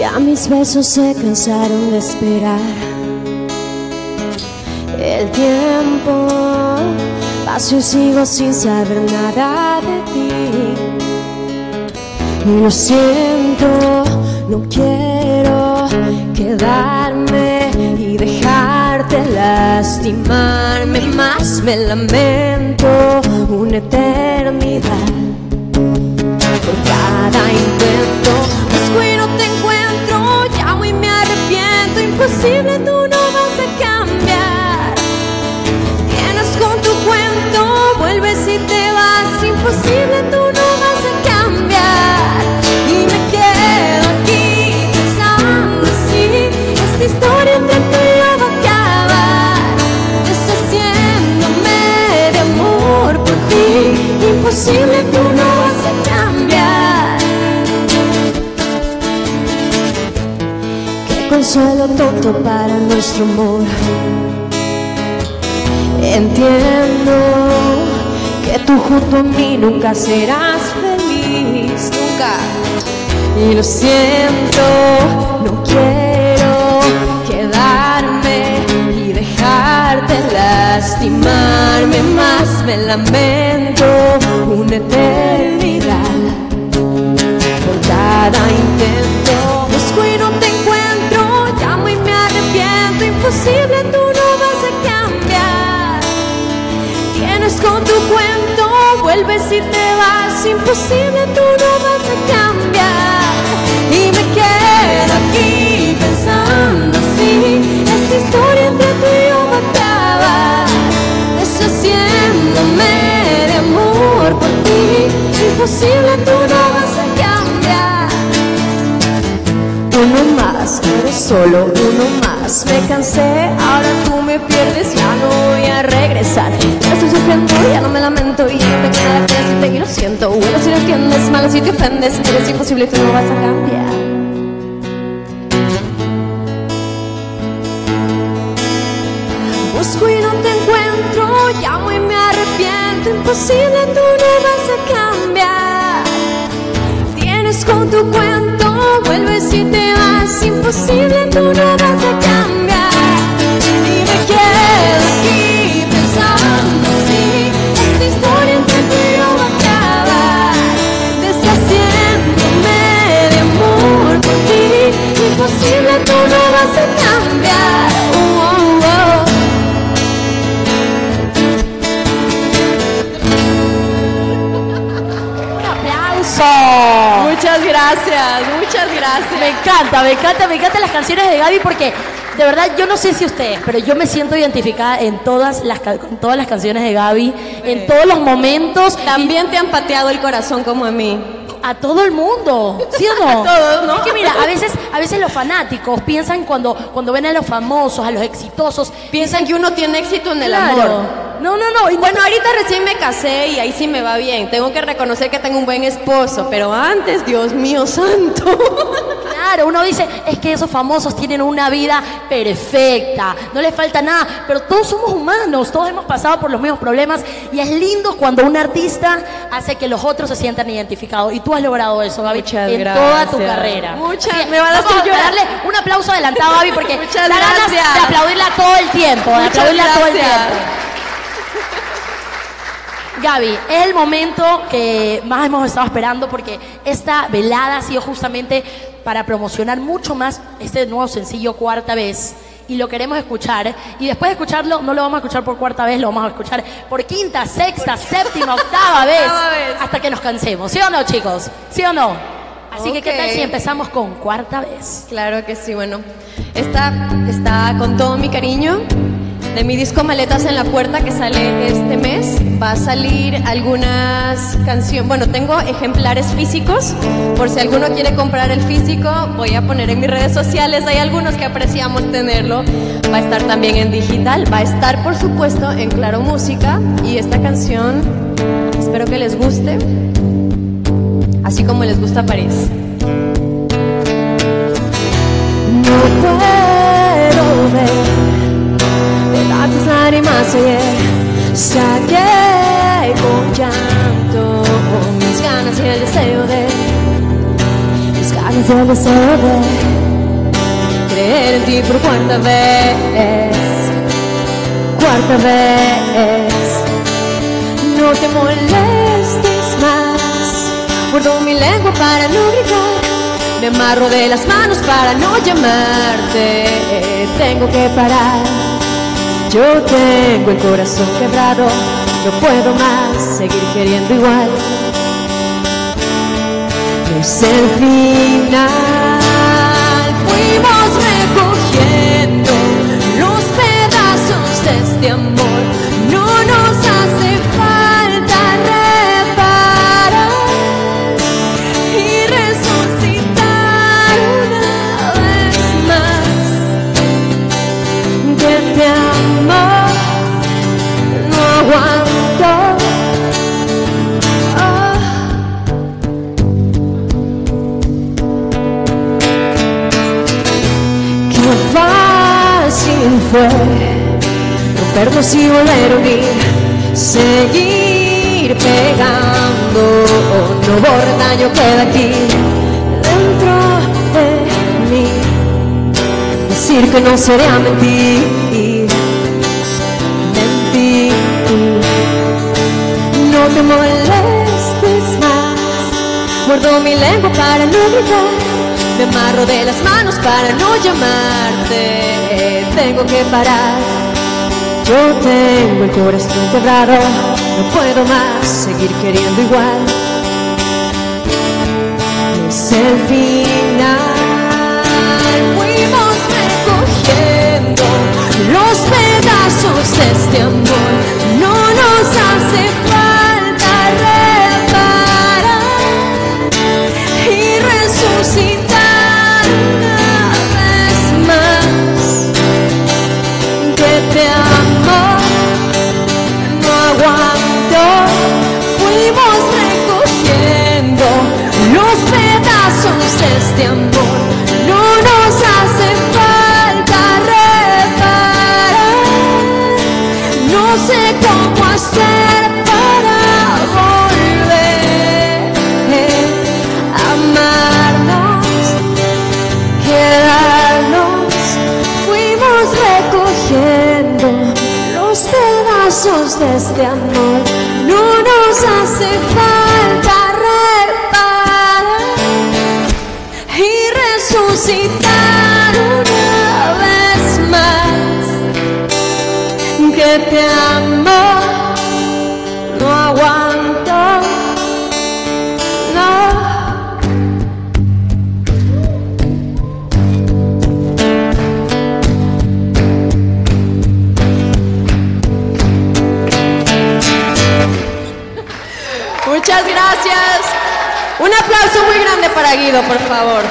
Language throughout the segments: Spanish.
Ya mis besos se cansaron de esperar. El tiempo pasó y sigo sin saber nada de ti. Lo siento, no quiero quedarme y dejarte lastimarme más. Me lamento una eternidad por cada intento. Busco y no te encuentro, llamo y me arrepiento. Imposible, tú no vas a cambiar. Tienes con tu cuento, vuelves y te vas. Imposible, tú no vas a cambiar. Y me quedo aquí pensando si esta historia entre tú y yo va a acabar, deshaciéndome de amor por ti. Imposible, tú no vas a cambiar. Qué consuelo tonto para nuestro amor. Entiendo que tú junto a mí nunca serás feliz, nunca. Y lo siento, no quiero quedarme y dejarte lastimarme más. Me lamento una eternidad por cada intento. Busco y no te encuentro, llamo y me arrepiento. Imposible, tú no vas a cambiar. Tienes con tu cuento, vuelves y te vas. Imposible, tú no vas a cambiar. Y me quedo aquí pensando si esta historia entre tú y yo va a acabar, deshaciéndome de amor por ti. Imposible, tú no vas a cambiar. Uno más, eres solo uno más. Me cansé, ahora tú me pierdes, ya no voy a regresar. Ya estoy sufriendo, ya no me lamento y ya me queda decirte y lo siento. Bueno, si no entiendes, malo si te ofendes, eres imposible, tú no vas a cambiar. Busco y no te encuentro, llamo y me arrepiento. Imposible, tú no vas a cambiar. Tienes con tu cuento, vuelves y te vas. Imposible, tú no vas a cambiar. Y me quedo aquí pensando si esta historia entre tú y yo va a acabar, deshaciéndome de amor por ti. Imposible, tú no vas a cambiar. Muchas gracias, muchas gracias. Me encantan las canciones de Gaby porque de verdad yo no sé si ustedes, pero yo me siento identificada con todas las canciones de Gaby, en todos los momentos. También te han pateado el corazón como a mí. A todo el mundo, ¿sí o no? A todos, ¿no? Es que mira, a veces los fanáticos piensan cuando ven a los famosos, a los exitosos, piensan que uno tiene éxito en el claro, amor. No. Y bueno, ahorita recién me casé y ahí sí me va bien. Tengo que reconocer que tengo un buen esposo, pero antes, Dios mío santo. Claro, uno dice, es que esos famosos tienen una vida perfecta, no les falta nada, pero todos somos humanos, todos hemos pasado por los mismos problemas y es lindo cuando un artista hace que los otros se sientan identificados y tú has logrado eso, Gaby, en toda tu carrera. Me van a hacer llorar. Darle un aplauso adelantado, Gaby, porque muchas da ganas de aplaudirla todo el tiempo, Gaby, es el momento que más hemos estado esperando porque esta velada ha sido justamente para promocionar mucho más este nuevo sencillo Cuarta Vez y lo queremos escuchar y después de escucharlo no lo vamos a escuchar por cuarta vez, lo vamos a escuchar por quinta, sexta, séptima, octava vez hasta que nos cansemos, ¿sí o no, chicos? ¿Sí o no? Así que ¿qué tal si empezamos con Cuarta Vez? Claro que sí, bueno, esta está con todo mi cariño. De mi disco Maletas en la Puerta que sale este mes, va a salir algunas canciones. Bueno, tengo ejemplares físicos, por si alguno quiere comprar el físico, voy a poner en mis redes sociales, hay algunos que apreciamos tenerlo. Va a estar también en digital, va a estar por supuesto en Claro Música y esta canción espero que les guste, así como les gusta París. No puedo ver tantas lágrimas ayer, saqué con llanto mis ganas y el deseo de nació el deseo de creer en ti por cuarta vez. Cuarta vez. No te molestes más. Muerdo mi lengua para no gritar. Me amarro de las manos para no llamarte. Tengo que parar. Yo tengo el corazón quebrado. No puedo más seguir queriendo igual. No es el final. Fuimos recogiendo los pedazos de este amor. No nos hace falta reparar y resucitar una vez más. Que te amo, no aguanto. Fácil fue rompernos y volver a unir, seguir pegando, no borra daño queda aquí dentro de mí. Decir que no sería mentir, mentir. No te molestes más, muerdo mi lengua para no gritar. Me amarro de las manos para no llamarte. Tengo que parar. Yo tengo el corazón quebrado. No puedo más seguir queriendo igual. No es el final. Fuimos recogiendo los pedazos de este amor. No nos hace falta reparar y resucitar. Te amo, no aguanto. Fuimos recogiendo los pedazos de este amor. No nos hace falta reparar. No sé cómo hacer para volver a amarnos, quedarnos. Fuimos recogiendo los pedazos de este amor. No nos hace falta reparar y resucitar una vez más. Que te amo, no aguanto, no. Muchas gracias. Un aplauso muy grande para Guido, por favor.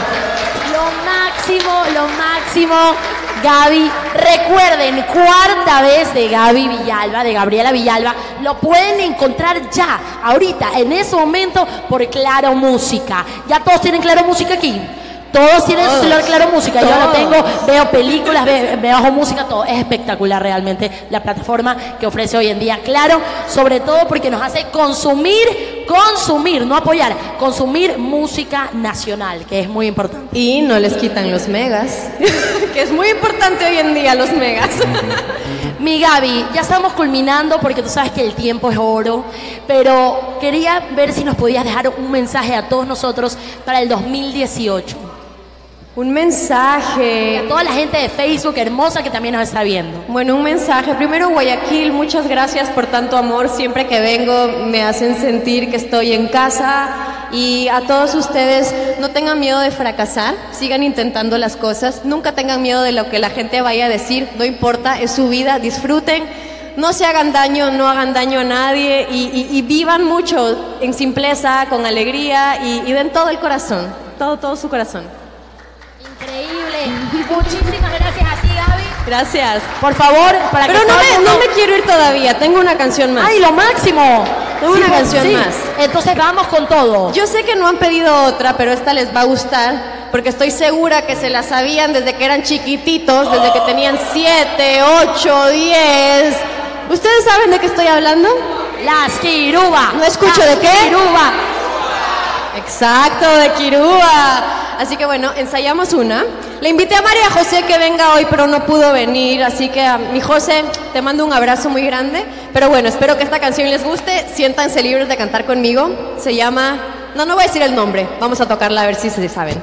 Lo máximo, Gaby. Recuerden, cuarta vez de Gaby Villalba, de Gabriela Villalba. Lo pueden encontrar ya, ahorita, en ese momento, por Claro Música. ¿Ya todos tienen Claro Música aquí? Todos tienen su celular Claro Música. Yo lo tengo, veo películas, veo música, todo. Es espectacular realmente la plataforma que ofrece hoy en día Claro, sobre todo porque nos hace consumir, no apoyar, consumir música nacional, que es muy importante. Y no les quitan los megas, que es muy importante hoy en día, los megas. Mi Gaby, ya estamos culminando porque tú sabes que el tiempo es oro, pero quería ver si nos podías dejar un mensaje a todos nosotros para el 2018. Un mensaje. Y a toda la gente de Facebook hermosa que también nos está viendo. Bueno, un mensaje. Primero, Guayaquil, muchas gracias por tanto amor. Siempre que vengo me hacen sentir que estoy en casa. Y a todos ustedes, no tengan miedo de fracasar. Sigan intentando las cosas. Nunca tengan miedo de lo que la gente vaya a decir. No importa, es su vida. Disfruten. No se hagan daño, no hagan daño a nadie. Y vivan mucho en simpleza, con alegría. Y den todo el corazón. Todo su corazón. Increíble. Muchísimas gracias a ti, Gaby. Gracias. Por favor, para Pero que no me quiero ir todavía. Tengo una canción más. ¡Ay, lo máximo! Tengo una canción más. Entonces vamos con todo. Yo sé que no han pedido otra, pero esta les va a gustar, porque estoy segura que se la sabían desde que eran chiquititos, desde que tenían 7, 8, 10. ¿Ustedes saben de qué estoy hablando? Las Quiruba. No escucho de qué. Quiruba. Exacto, de Quirúa. Así que bueno, ensayamos una. Le invité a María José que venga hoy, pero no pudo venir. Así que, mi José, te mando un abrazo muy grande. Pero bueno, espero que esta canción les guste. Siéntanse libres de cantar conmigo. Se llama... No voy a decir el nombre. Vamos a tocarla a ver si se saben.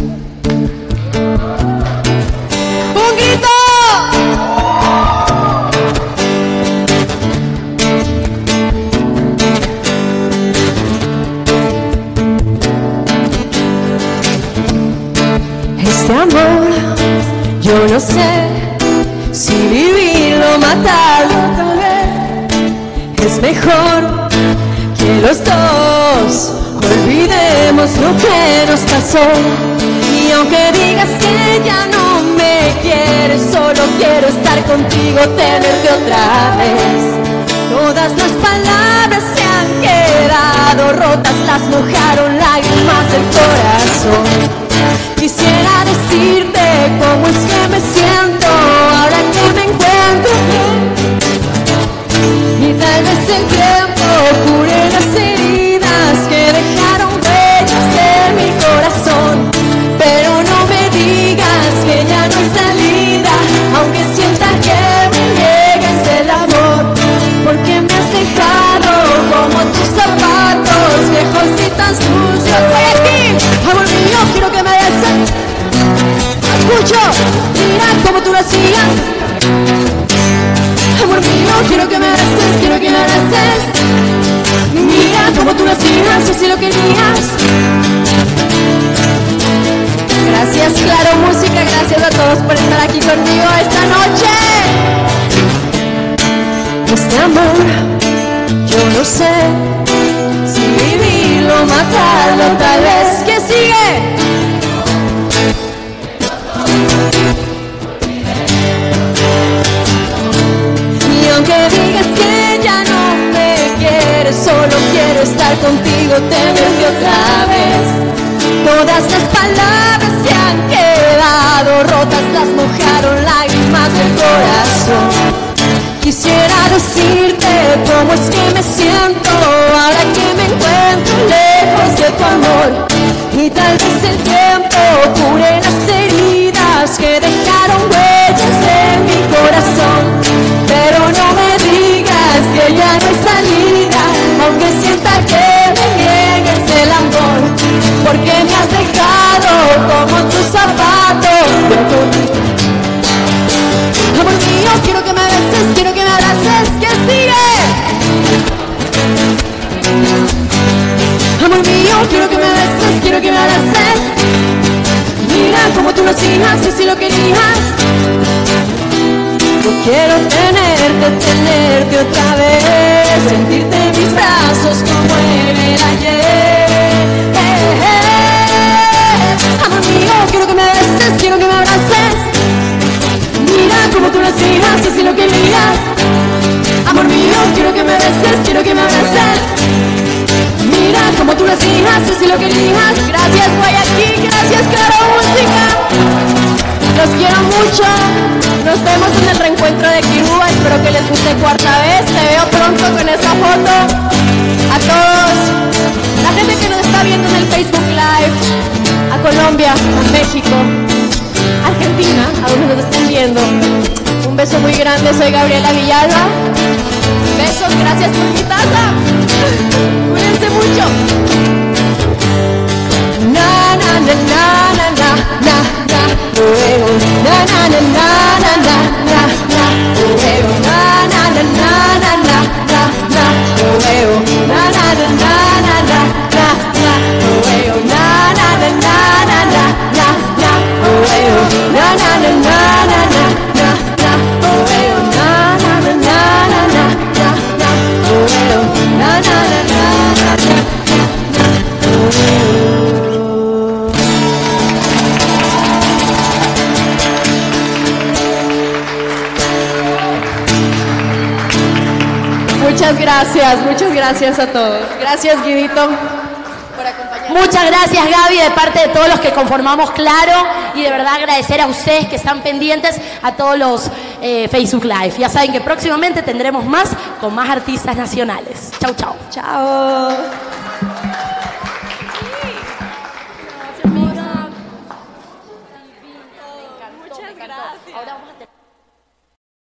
¡Un grito! Este amor, yo no sé si vivirlo o matarlo, tal vez es mejor que los dos olvidemos lo que nos pasó. Y aunque digas que ya no me quieres, solo quiero estar contigo, tenerte otra vez. Todas las palabras se han quedado rotas, las mojaron lágrimas del corazón. Quisiera decirte cómo es que me siento ahora que me encuentro bien. Y tal vez el tiempo cure las heridas que dejaron huellas en mi corazón. Pero no me digas que ya no hay salida, aunque sienta que me niegues el amor. Porque me has dejado como tus zapatos viejos y tan sucios. Estoy aquí, amor mío, quiero que me des. Escucho, mira como tú lo hacías. Amor mío, quiero que me abraces, quiero que me abraces. Mira como tú lo hacías, si así lo querías. Gracias, Claro Música, gracias a todos por estar aquí conmigo esta noche. Este amor, yo no sé si vivirlo o matarlo, tal vez. ¿Qué sigue? Y aunque digas que ya no me quieres, solo quiero estar contigo, tenerte otra vez. Todas las palabras se han quedado rotas, las mojaron lágrimas del corazón. Quisiera decirte cómo es que me siento ahora que me encuentro lejos de tu amor. Y tal vez el tiempo cure las heridas que dejaron huellas en mi corazón. Pero no me digas que ya no hay salida, aunque sienta que me niegues el amor. Porque me has dejado como tus zapatos. Amor mío, quiero que me beses, quiero que me abraces. ¿Qué sigue? Amor mío, quiero que me beses, quiero que me abraces. Mira como tú lo hacías, si así lo querías. Yo quiero tenerte otra vez, sentirte en mis brazos como en el ayer. Amor mío, quiero que me beses, quiero que me abraces. Mira como tú lo hacías, si así lo querías. Amor mío, quiero que me beses, quiero que me abraces. Mira como tú lo hacías, si así lo querías. Gracias Guayaquil, gracias Claro Música. Los quiero mucho. Nos vemos en el reencuentro de Quirúa. Espero que les guste cuarta vez. Te veo pronto con esta foto. A todos, la gente que nos está viendo en el Facebook Live, a Colombia, a México, Argentina, a donde nos estén viendo. Un beso muy grande, soy Gabriela Villalba. Besos, gracias por mi taza. Cuídense mucho. Na na na na na na na luego na na na na na na na luego na na na na na na na luego na na na na na na na luego na na na na na na na luego na na na na na na na luego na na na na na na na luego na na na na na. Muchas gracias a todos. Gracias, Guidito, por acompañarnos. Muchas gracias, Gaby, de parte de todos los que conformamos Claro, y de verdad agradecer a ustedes que están pendientes a todos los Facebook Live. Ya saben que próximamente tendremos más con más artistas nacionales. Chau, chau. Chao. encantó. Gracias. Ahora vamos a tener